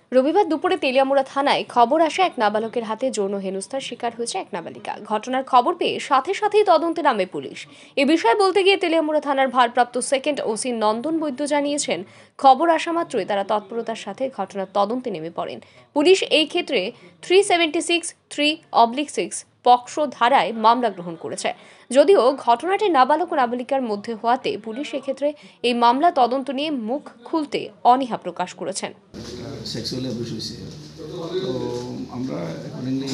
রবিবার দুপুরে তেলিয়ামুড়া থানায় খবর আসে এক নাবালকের হাতে যৌন হেনস্থার শিকার হয়েছে এক নাবালিকা। ঘটনার খবর পেয়ে সাথে সাথেই তদন্তে নামে পুলিশ। এ বিষয়ে বলতে গিয়ে তেলিয়ামুড়া থানার ভারপ্রাপ্ত সেকেন্ড ওসি নন্দন বৈদ্য জানিয়েছেন, খবর আসা মাত্রই তারা তৎপরতার সাথে ঘটনার তদন্তে নেমে পড়েন। পুলিশ এই ক্ষেত্রে 376(3)/6 পক্সো ধারায় মামলা গ্রহণ করেছে। যদিও ঘটনাটি নাবালক ও নাবালিকার মধ্যে হওয়াতে পুলিশ এক্ষেত্রে এই মামলা তদন্ত নিয়ে মুখ খুলতে অনীহা প্রকাশ করেছেন। সেক্সুয়াল অ্যাবিউস হয়েছে, তো আমরা অ্যাকর্ডিংলি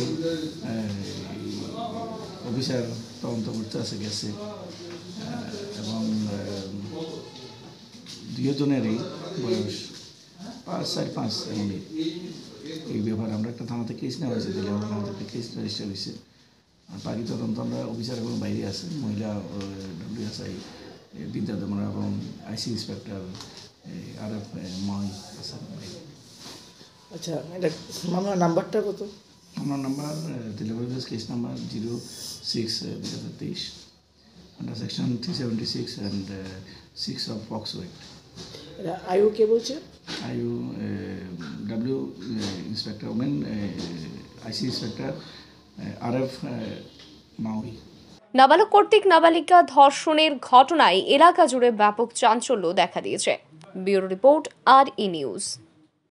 অফিসার তদন্ত করতে গেছে এবং দুজনেরই বয়স 4-5 এমনি। এই ব্যাপারে আমরা একটা থানা থেকে কেস নেওয়া হয়েছে, দিলে আমরা থানা থেকে কেস রেজিস্টার হয়েছে। বাকি তদন্ত আমরা অফিসার এবং বাইরে আছে, মহিলা WSI বিদ্যাধরা এবং IC ইন্সপেক্টর RF মাই আছে। আচ্ছা, এটা মামলার নাম্বারটা কত? আমার number delivery case number 06/2023 under section 376 and 6 of POCSO act. এটা আইউ কে বলছে? IO W inspector women, IC inspector RF মাউই। নাবালক কর্তৃক নাবালিকা ধর্ষণের ঘটনায় এলাকা জুড়ে ব্যাপক চাঞ্চল্য দেখা দিয়েছে। Bureau report, RE news.